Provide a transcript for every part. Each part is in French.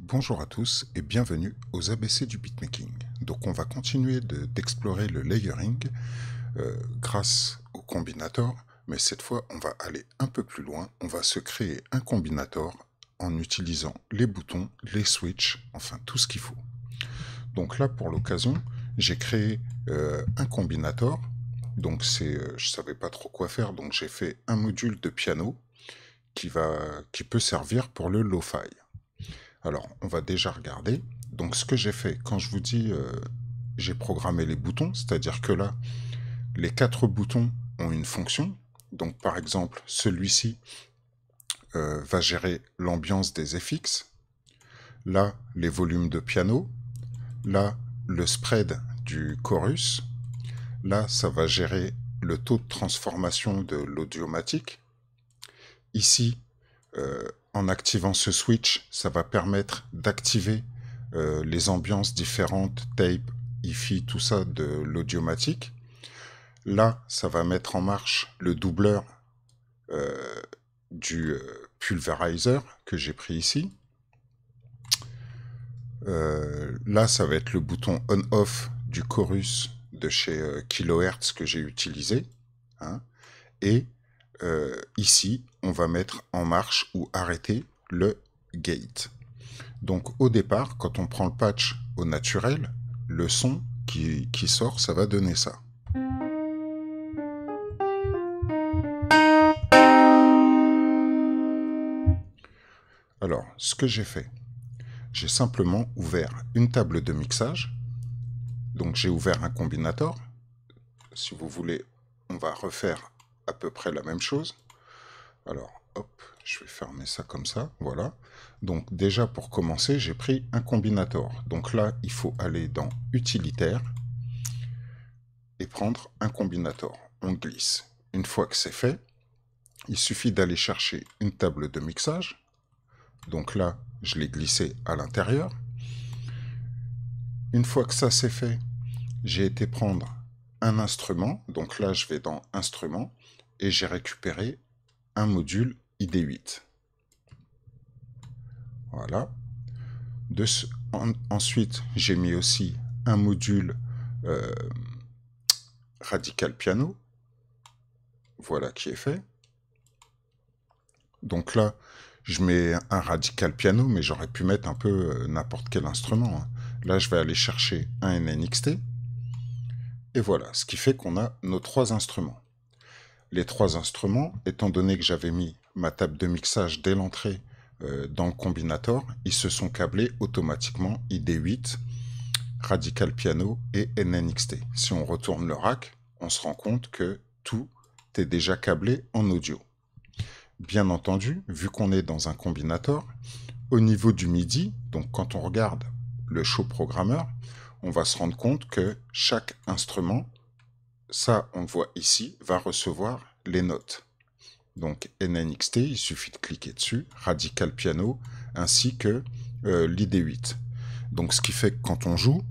Bonjour à tous et bienvenue aux ABC du beatmaking. Donc on va continuer d'explorer le layering grâce au combinator, mais cette fois on va aller un peu plus loin, on va se créer un combinator en utilisant les boutons, les switches, enfin tout ce qu'il faut. Donc là pour l'occasion, j'ai créé un combinator, donc je savais pas trop quoi faire, donc j'ai fait un module de piano qui peut servir pour le lo-fi. Alors, on va déjà regarder. Donc, ce que j'ai fait, quand je vous dis j'ai programmé les boutons, c'est-à-dire que là, les 4 boutons ont une fonction. Donc, par exemple, celui-ci va gérer l'ambiance des FX. Là, les volumes de piano. Là, le spread du chorus. Là, ça va gérer le taux de transformation de l'audiomatique. Ici, en activant ce switch, ça va permettre d'activer les ambiances différentes, tape, hi-fi, tout ça de l'audiomatique. Là, ça va mettre en marche le doubleur du pulverizer que j'ai pris ici. Là, ça va être le bouton on-off du chorus de chez Kilohertz que j'ai utilisé. Hein. Et ici, on va mettre en marche ou arrêter le gate. Donc au départ, quand on prend le patch au naturel, le son qui sort, ça va donner ça. Alors, ce que j'ai fait, j'ai simplement ouvert une table de mixage. Donc j'ai ouvert un combinator. Si vous voulez, on va refaire à peu près la même chose. Alors, hop, je vais fermer ça comme ça, voilà. Donc déjà pour commencer, j'ai pris un combinator. Donc là, il faut aller dans Utilitaire et prendre un combinator. On glisse. Une fois que c'est fait, il suffit d'aller chercher une table de mixage. Donc là, je l'ai glissé à l'intérieur. Une fois que ça c'est fait, j'ai été prendre un instrument. Donc là, je vais dans Instrument et j'ai récupéré un module ID8. Voilà. Ensuite, j'ai mis aussi un module Radical Piano. Voilà qui est fait. Donc là, je mets un Radical Piano, mais j'aurais pu mettre un peu n'importe quel instrument. Hein. Là, je vais aller chercher un NNXT. Et voilà, ce qui fait qu'on a nos 3 instruments. Les 3 instruments, étant donné que j'avais mis ma table de mixage dès l'entrée dans le combinator, ils se sont câblés automatiquement ID8, Radical Piano et NNXT. Si on retourne le rack, on se rend compte que tout est déjà câblé en audio. Bien entendu, vu qu'on est dans un combinator, au niveau du MIDI, donc quand on regarde le show programmeur, on va se rendre compte que chaque instrument, ça on le voit ici, va recevoir les notes. Donc NNXT, il suffit de cliquer dessus, Radical Piano, ainsi que l'ID8. Donc ce qui fait que quand on joue,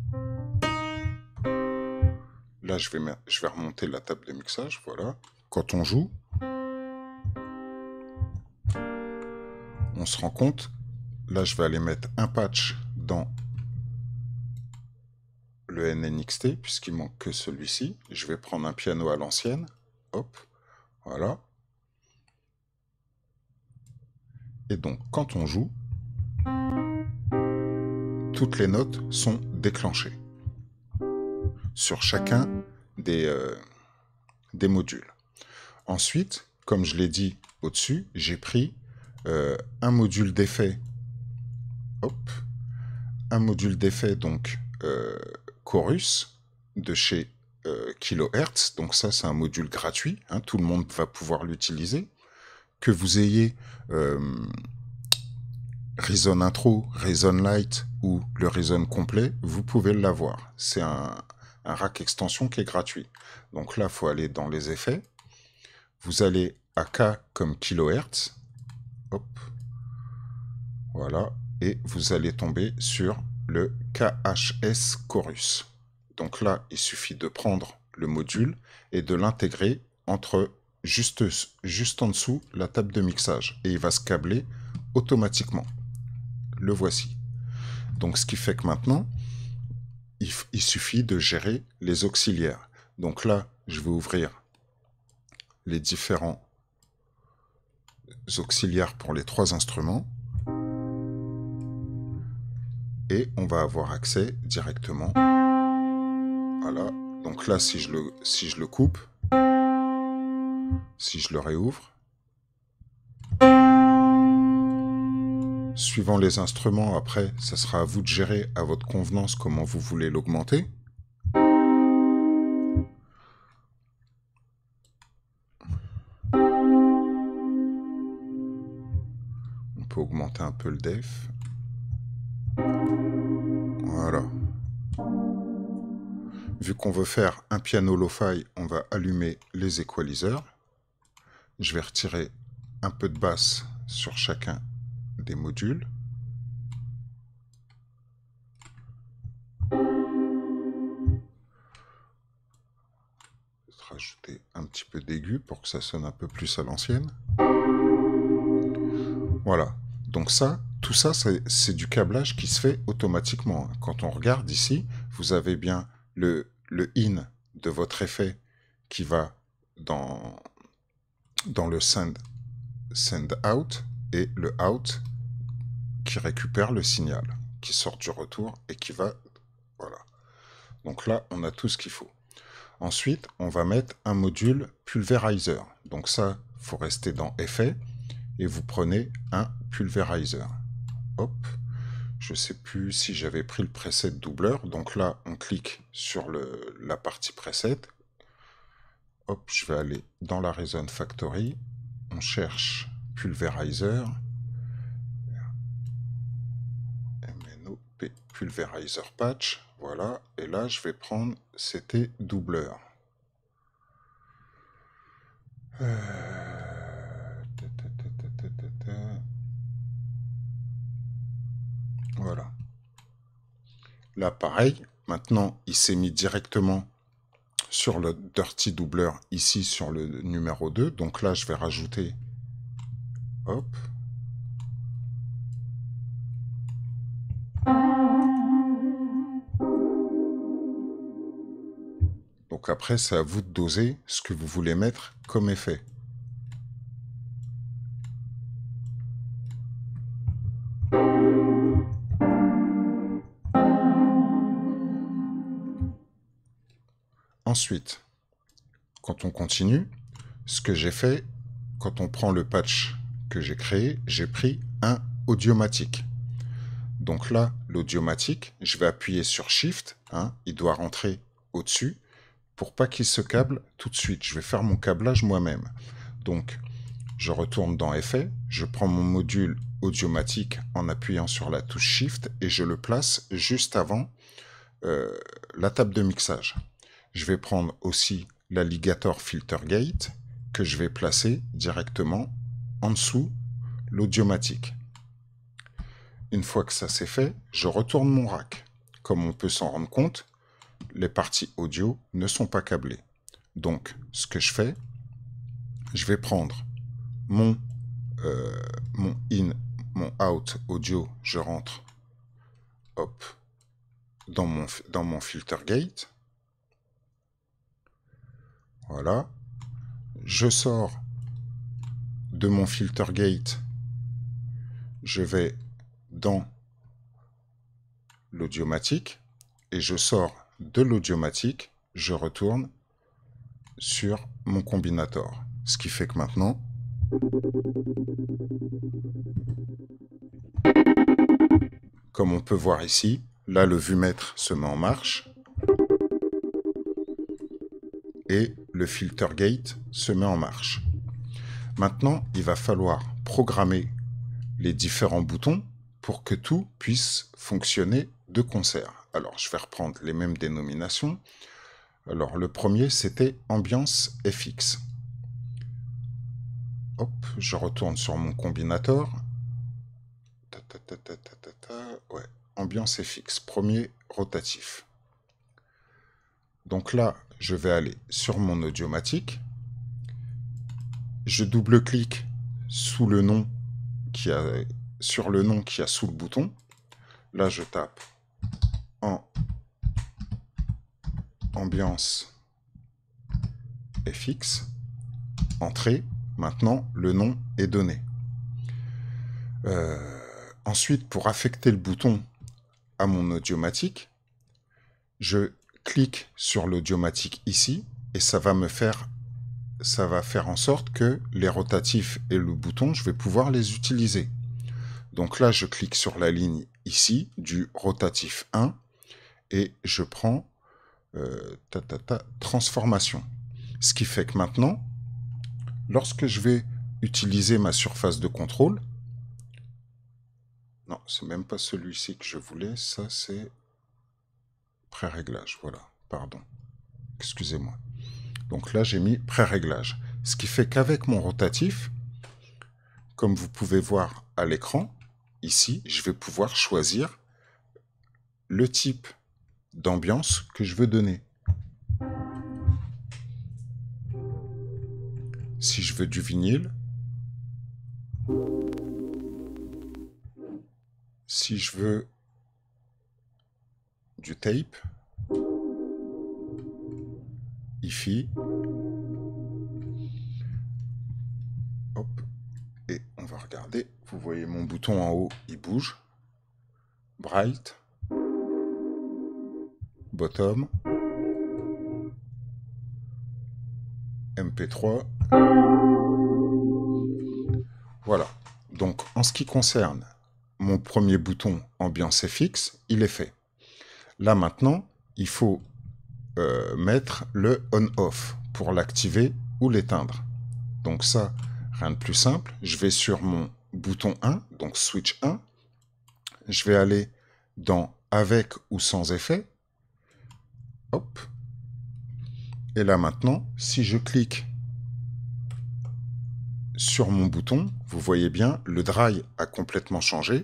là je vais remonter la table de mixage, voilà. Quand on joue, on se rend compte, là je vais aller mettre un patch dans le NNXT, puisqu'il manque que celui-ci. Je vais prendre un piano à l'ancienne, hop, voilà. Et donc quand on joue, toutes les notes sont déclenchées sur chacun des modules. Ensuite, comme je l'ai dit au-dessus, j'ai pris un module d'effet, hop, un module d'effet donc chorus de chez Kilohertz. Donc ça, c'est un module gratuit, hein, tout le monde va pouvoir l'utiliser. Que vous ayez Reason Intro, Reason Light ou le Reason complet, vous pouvez l'avoir. C'est un rack extension qui est gratuit. Donc là, il faut aller dans les effets. Vous allez à K comme kilohertz. Hop. Voilà. Et vous allez tomber sur le KHS Chorus. Donc là, il suffit de prendre le module et de l'intégrer entre juste en dessous la table de mixage. Et il va se câbler automatiquement. Le voici. Donc ce qui fait que maintenant, il suffit de gérer les auxiliaires. Donc là, je vais ouvrir les différents auxiliaires pour les 3 instruments. Et on va avoir accès directement. Voilà. Donc là, si je le coupe, si je le réouvre, suivant les instruments, après, ça sera à vous de gérer à votre convenance comment vous voulez l'augmenter. On peut augmenter un peu le def. Voilà. Vu qu'on veut faire un piano lo-fi, on va allumer les équaliseurs. Je vais retirer un peu de basse sur chacun des modules. Rajouter un petit peu d'aigu pour que ça sonne un peu plus à l'ancienne. Voilà. Donc ça, tout ça, c'est du câblage qui se fait automatiquement. Quand on regarde ici, vous avez bien le in de votre effet qui va dans le send out et le out qui récupère le signal, qui sort du retour et qui va... Voilà. Donc là, on a tout ce qu'il faut. Ensuite, on va mettre un module pulverizer. Donc ça, il faut rester dans Effet et vous prenez un pulverizer. Hop. Je ne sais plus si j'avais pris le preset doubleur. Donc là, on clique sur la partie preset. Hop, je vais aller dans la Reason Factory. On cherche pulverizer. MNOP pulverizer patch. Voilà. Et là, je vais prendre, c'était doubleur. Voilà. Là, pareil. Maintenant, il s'est mis directement sur le Dirty doubleur, ici sur le numéro 2. Donc là, je vais rajouter... Hop. Donc après, c'est à vous de doser ce que vous voulez mettre comme effet. Ensuite, quand on continue, ce que j'ai fait, quand on prend le patch que j'ai créé, j'ai pris un Audiomatic. Donc là, l'Audiomatic, je vais appuyer sur Shift, il doit rentrer au-dessus, pour pas qu'il se câble tout de suite. Je vais faire mon câblage moi-même. Donc, je retourne dans Effet, je prends mon module Audiomatic en appuyant sur la touche Shift et je le place juste avant la table de mixage. Je vais prendre aussi l'Alligator Filter Gate que je vais placer directement en dessous l'Audiomatic. Une fois que ça c'est fait, je retourne mon rack. Comme on peut s'en rendre compte, les parties audio ne sont pas câblées. Donc, ce que je fais, je vais prendre mon in, mon out audio, je rentre hop, dans mon filter gate. Voilà. Je sors de mon filter gate, je vais dans l'Audiomatic et je sors de l'Audiomatic, je retourne sur mon combinator. Ce qui fait que maintenant, comme on peut voir ici, là le vumètre se met en marche et le filter gate se met en marche. Maintenant, il va falloir programmer les différents boutons pour que tout puisse fonctionner de concert. Alors, je vais reprendre les mêmes dénominations. Alors, le premier, c'était Ambiance FX. Hop, je retourne sur mon combinator. Ouais, Ambiance FX, premier rotatif. Donc là, je vais aller sur mon Audiomatic. Je double-clique sous le nom sur le nom qu'il y a sous le bouton. Là, je tape en ambiance FX, entrée. Maintenant, le nom est donné. Ensuite, pour affecter le bouton à mon audiomatique, je clique sur l'audiomatique ici et ça va faire en sorte que les rotatifs et le bouton, je vais pouvoir les utiliser. Donc là, je clique sur la ligne ici du rotatif 1 et je prends transformation. Ce qui fait que maintenant, lorsque je vais utiliser ma surface de contrôle, non, c'est même pas celui-ci que je voulais, ça c'est pré-réglage, voilà, pardon, excusez-moi. Donc là, j'ai mis pré-réglage. Ce qui fait qu'avec mon rotatif, comme vous pouvez voir à l'écran, ici, je vais pouvoir choisir le type d'ambiance que je veux donner. Si je veux du vinyle, si je veux du tape, hi-fi, hop, et on va regarder, vous voyez mon bouton en haut, il bouge, bright, bottom, MP3, voilà. Donc en ce qui concerne mon premier bouton ambiance FX, il est fait. Là maintenant, il faut mettre le on-off pour l'activer ou l'éteindre. Donc ça, rien de plus simple. Je vais sur mon bouton 1, donc switch 1. Je vais aller dans avec ou sans effet. Hop. Et là maintenant, si je clique sur mon bouton, vous voyez bien, le dry a complètement changé.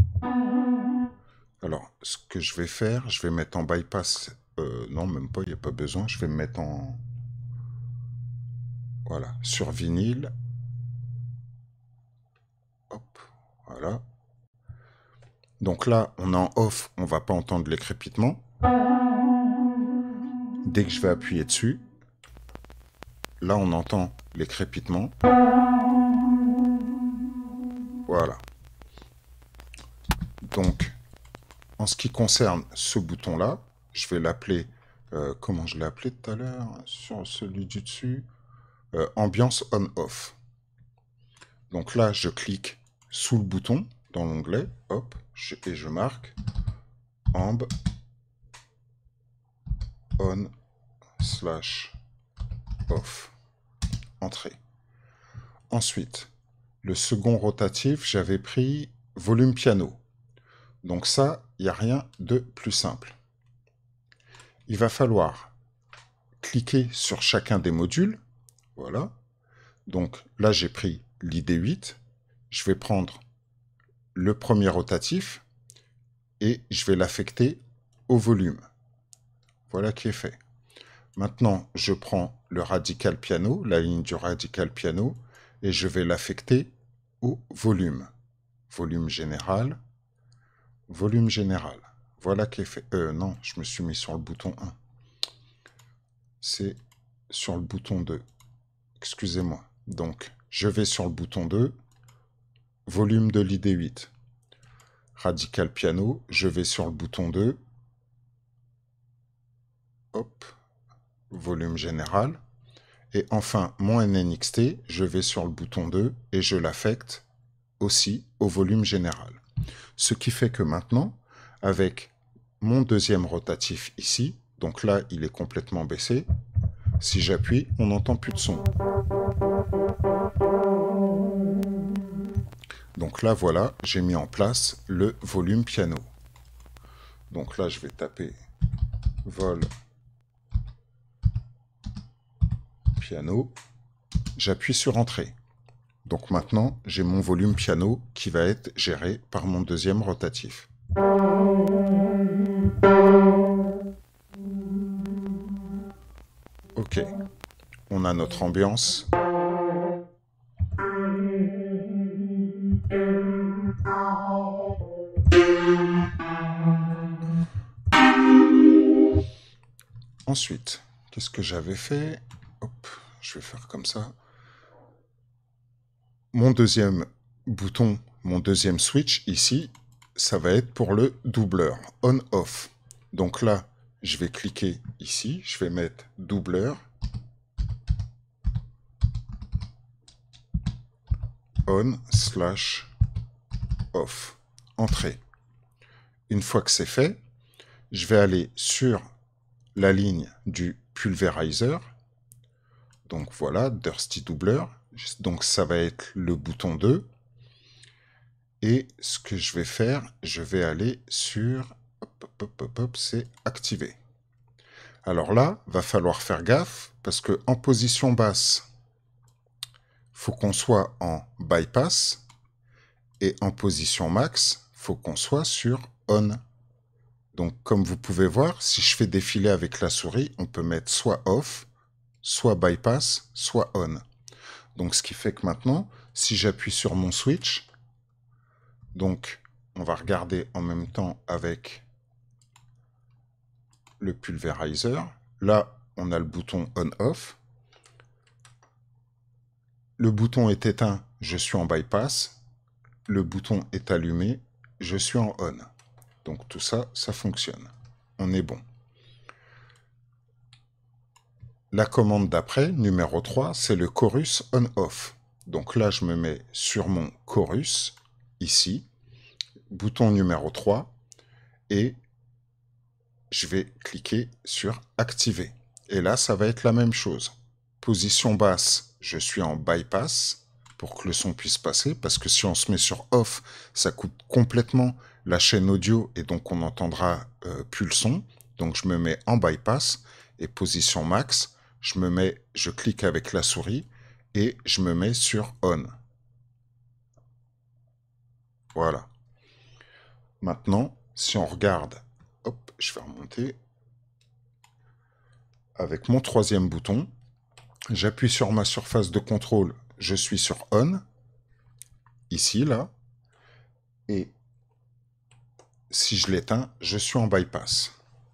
Alors, ce que je vais faire, je vais mettre en bypass. Non, même pas, il n'y a pas besoin. Je vais me mettre en... Voilà, sur vinyle. Hop, voilà. Donc là, on est en off, on ne va pas entendre les crépitements. Dès que je vais appuyer dessus, là, on entend les crépitements. Voilà. Donc, en ce qui concerne ce bouton-là, je vais l'appeler... comment je l'ai appelé tout à l'heure sur celui du dessus, ambiance on-off. Donc là, je clique sous le bouton dans l'onglet, hop, et je marque amb on/off. Entrée. Ensuite, le second rotatif, j'avais pris volume piano. Donc ça, il n'y a rien de plus simple. Il va falloir cliquer sur chacun des modules. Voilà. Donc là, j'ai pris l'ID8. Je vais prendre le premier rotatif et je vais l'affecter au volume. Voilà qui est fait. Maintenant, je prends le radical piano, la ligne du radical piano, et je vais l'affecter au volume. Volume général. Volume général. Voilà qui est fait. Non, je me suis mis sur le bouton 1. C'est sur le bouton 2. Excusez-moi. Donc, je vais sur le bouton 2. Volume de l'ID8. Radical piano, je vais sur le bouton 2. Hop. Volume général. Et enfin, mon NNXT, je vais sur le bouton 2 et je l'affecte aussi au volume général. Ce qui fait que maintenant, avec mon deuxième rotatif ici, donc là, il est complètement baissé. Si j'appuie, on n'entend plus de son. Donc là, voilà, j'ai mis en place le volume piano. Donc là, je vais taper vol piano. J'appuie sur entrée. Donc maintenant, j'ai mon volume piano qui va être géré par mon deuxième rotatif. Ok, on a notre ambiance. Ensuite, qu'est-ce que j'avais fait? Hop, je vais faire comme ça. Mon deuxième bouton, mon deuxième switch ici, ça va être pour le doubleur, on-off. Donc là, je vais cliquer ici, je vais mettre doubleur, on/off, entrée. Une fois que c'est fait, je vais aller sur la ligne du pulverizer. Donc voilà, Dirty Doubler. Donc ça va être le bouton 2. Et ce que je vais faire, je vais aller sur... c'est activer. Alors là, va falloir faire gaffe parce que en position basse, faut qu'on soit en bypass et en position max, faut qu'on soit sur on. Donc comme vous pouvez voir, si je fais défiler avec la souris, on peut mettre soit off, soit bypass, soit on. Donc ce qui fait que maintenant, si j'appuie sur mon switch, donc on va regarder en même temps avec le pulverizer. Là, on a le bouton on-off. Le bouton est éteint, je suis en bypass. Le bouton est allumé, je suis en on. Donc tout ça, ça fonctionne. On est bon. La commande d'après, numéro 3, c'est le chorus on-off. Donc là, je me mets sur mon chorus, ici, bouton numéro 3, et je vais cliquer sur activer. Et là, ça va être la même chose. Position basse, je suis en bypass pour que le son puisse passer, parce que si on se met sur off, ça coupe complètement la chaîne audio et donc on n'entendra plus le son. Donc je me mets en bypass et position max, je clique avec la souris et je me mets sur on. Voilà. Maintenant, si on regarde, hop, je vais remonter. Avec mon troisième bouton, j'appuie sur ma surface de contrôle, je suis sur on, ici, là, et si je l'éteins, je suis en bypass.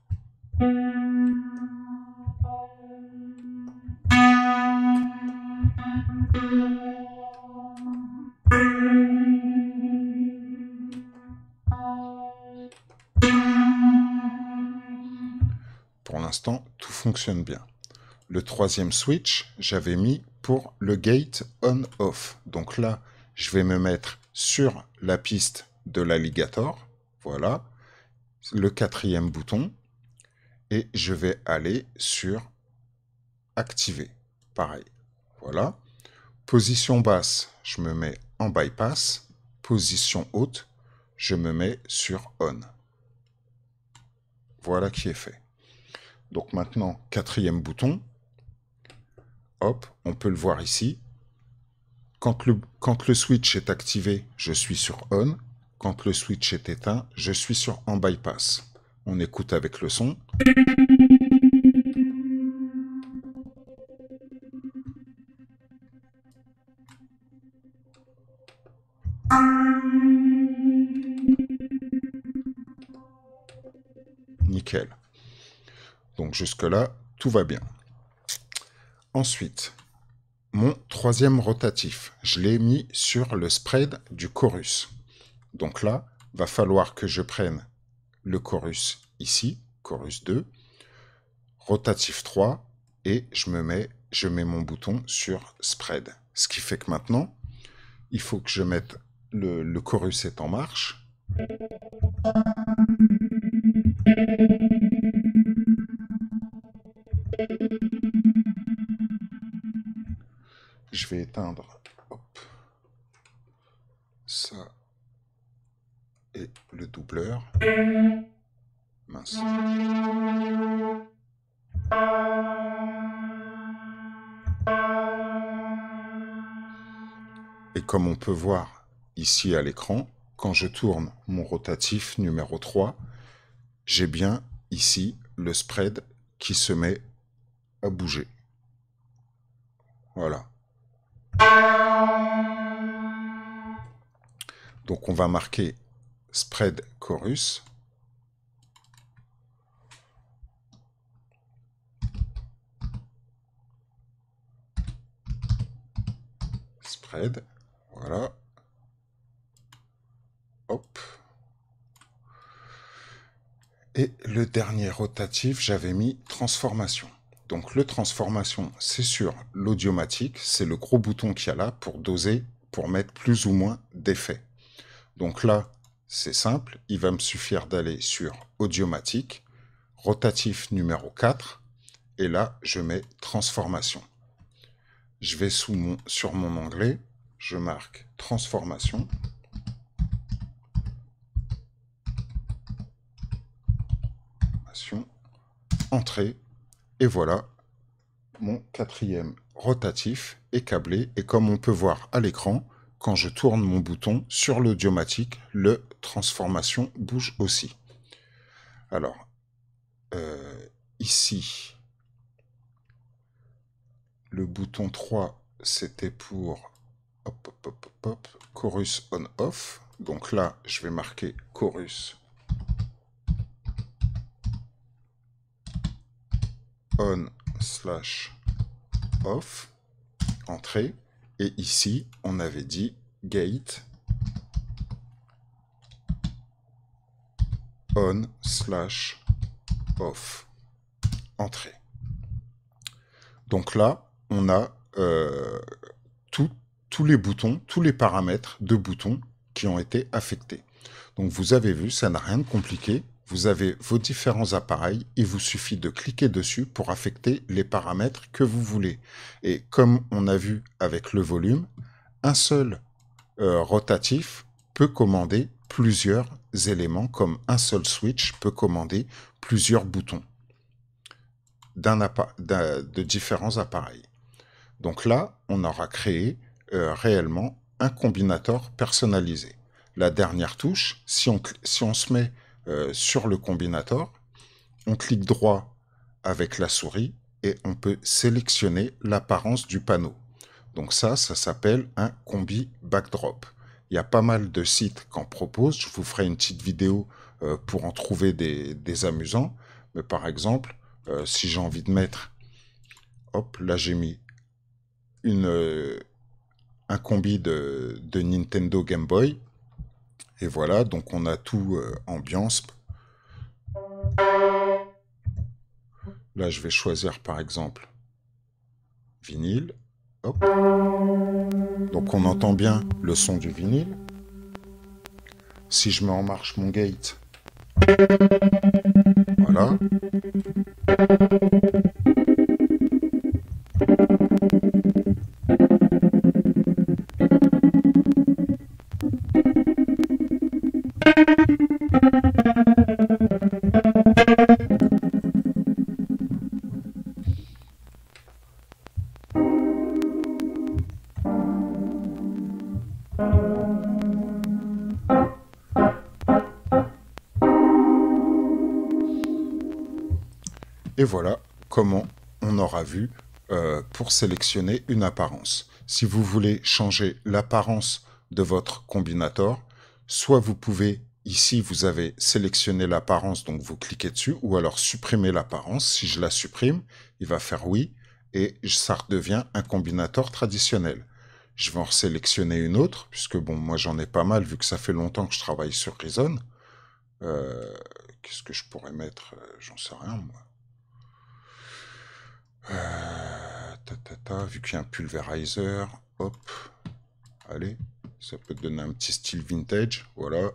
Pour l'instant, tout fonctionne bien. Le troisième switch, j'avais mis pour le gate on-off. Donc là, je vais me mettre sur la piste de l'alligator. Voilà. Le quatrième bouton. Et je vais aller sur activer. Pareil. Voilà. Position basse, je me mets en bypass. Position haute, je me mets sur on. Voilà qui est fait. Donc maintenant, quatrième bouton. Hop, on peut le voir ici. Quand le switch est activé, je suis sur on. Quand le switch est éteint, je suis sur en bypass. On écoute avec le son. Nickel. Donc jusque-là, tout va bien. Ensuite, mon troisième rotatif, je l'ai mis sur le spread du chorus. Donc là, va falloir que je prenne le chorus ici, chorus 2, rotatif 3, et je mets mon bouton sur spread. Ce qui fait que maintenant, il faut que je mette le chorus est en marche. Je vais éteindre ça et le doubleur. Mince. Et comme on peut voir ici à l'écran, quand je tourne mon rotatif numéro 3, j'ai bien ici le spread qui se met à bouger. Voilà. Donc on va marquer spread chorus. thread. Voilà. Hop. Et le dernier rotatif, j'avais mis transformation. Donc le transformation, c'est sur l'audiomatique. C'est le gros bouton qu'il y a là pour doser, pour mettre plus ou moins d'effets. Donc là, c'est simple. Il va me suffire d'aller sur audiomatique, rotatif numéro 4. Et là, je mets transformation. Je vais sur mon onglet, je marque transformation. Entrée. Et voilà, mon quatrième rotatif est câblé. Et comme on peut voir à l'écran, quand je tourne mon bouton sur l'audiomatique, le transformation bouge aussi. Alors, ici, le bouton 3, c'était pour chorus on-off. Donc là, je vais marquer chorus on/off, entrée. Et ici, on avait dit gate on/off, entrée. Donc là, on a tous les boutons, tous les paramètres de boutons qui ont été affectés. Donc vous avez vu, ça n'a rien de compliqué. Vous avez vos différents appareils, il vous suffit de cliquer dessus pour affecter les paramètres que vous voulez. Et comme on a vu avec le volume, un seul rotatif peut commander plusieurs éléments, comme un seul switch peut commander plusieurs boutons de différents appareils. Donc là, on aura créé réellement un combinateur personnalisé. La dernière touche, si on se met sur le combinateur, on clique droit avec la souris et on peut sélectionner l'apparence du panneau. Donc ça s'appelle un combi backdrop. Il y a pas mal de sites qu'en proposent. Je vous ferai une petite vidéo pour en trouver des amusants. Mais par exemple, si j'ai envie de mettre... Hop, là j'ai mis un combi de Nintendo Game Boy. Et voilà, donc on a tout ambiance. Là, je vais choisir par exemple vinyle. Hop. Donc on entend bien le son du vinyle. Si je mets en marche mon gate, voilà. Et voilà comment on aura vu pour sélectionner une apparence. Si vous voulez changer l'apparence de votre combinator, soit vous pouvez, ici vous avez sélectionné l'apparence, donc vous cliquez dessus, ou alors supprimer l'apparence. Si je la supprime, il va faire oui, et ça redevient un combinator traditionnel. Je vais en sélectionner une autre, puisque bon, moi j'en ai pas mal, vu que ça fait longtemps que je travaille sur Reason. Qu'est-ce que je pourrais mettre? J'en sais rien, moi. Vu qu'il y a un pulverizer, hop, allez, ça peut donner un petit style vintage, voilà.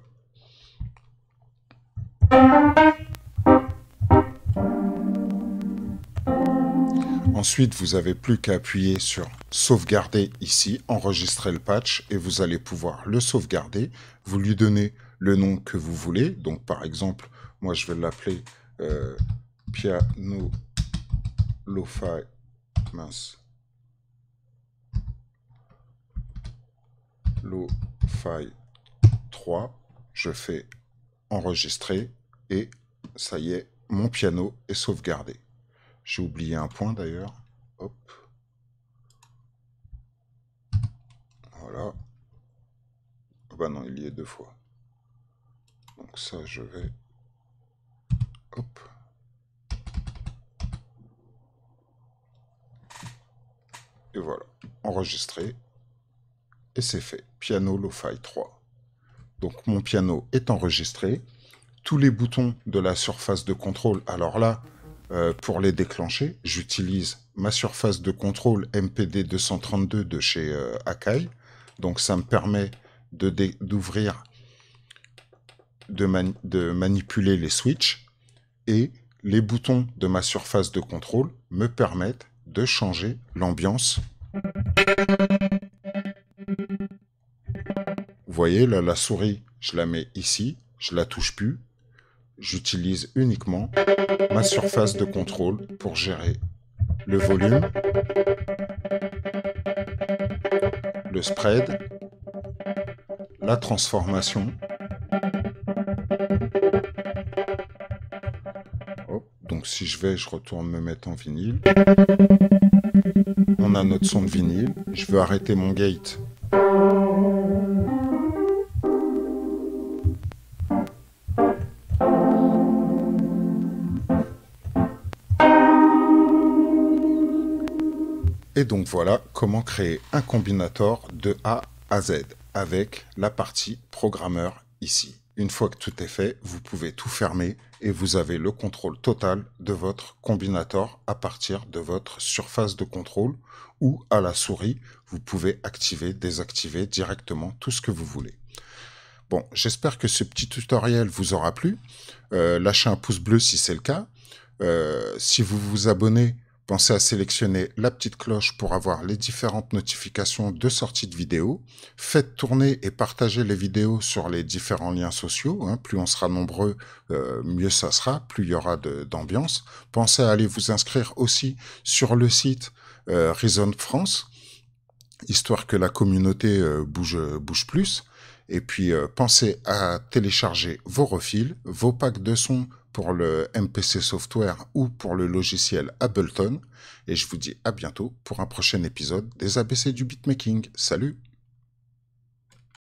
Ensuite, vous n'avez plus qu'à appuyer sur sauvegarder ici, enregistrer le patch, et vous allez pouvoir le sauvegarder. Vous lui donnez le nom que vous voulez. Donc, par exemple, moi, je vais l'appeler Piano Lo-Fi, mince, Lo-Fi 3. Je fais enregistrer et ça y est, mon piano est sauvegardé. J'ai oublié un point d'ailleurs. Hop. Voilà. Oh bah non, il y est deux fois. Donc ça, je vais... Hop. Et voilà. Enregistrer. et c'est fait. Piano Lo-Fi 3. Donc mon piano est enregistré. Tous les boutons de la surface de contrôle, alors là, pour les déclencher, j'utilise ma surface de contrôle MPD 232 de chez Akai. Donc ça me permet d'ouvrir, de manipuler les switches, et les boutons de ma surface de contrôle me permettent de changer l'ambiance. Vous voyez, là, la souris, je la mets ici, je la touche plus. J'utilise uniquement ma surface de contrôle pour gérer le volume, le spread, la transformation. Hop, donc si je retourne me mettre en vinyle. On a notre son de vinyle. Je veux arrêter mon gate. Et donc voilà comment créer un combinator de A à Z avec la partie programmeur ici. Une fois que tout est fait, vous pouvez tout fermer et vous avez le contrôle total de votre combinator à partir de votre surface de contrôle, ou à la souris, vous pouvez activer, désactiver directement tout ce que vous voulez. Bon, j'espère que ce petit tutoriel vous aura plu. Lâchez un pouce bleu si c'est le cas. Si vous vous abonnez, pensez à sélectionner la petite cloche pour avoir les différentes notifications de sortie de vidéos. Faites tourner et partager les vidéos sur les différents liens sociaux. Plus on sera nombreux, mieux ça sera, plus il y aura d'ambiance. Pensez à aller vous inscrire aussi sur le site Reason France, histoire que la communauté bouge plus. Et puis pensez à télécharger vos refils, vos packs de sons pour le MPC Software ou pour le logiciel Ableton. Et je vous dis à bientôt pour un prochain épisode des ABC du beatmaking. Salut!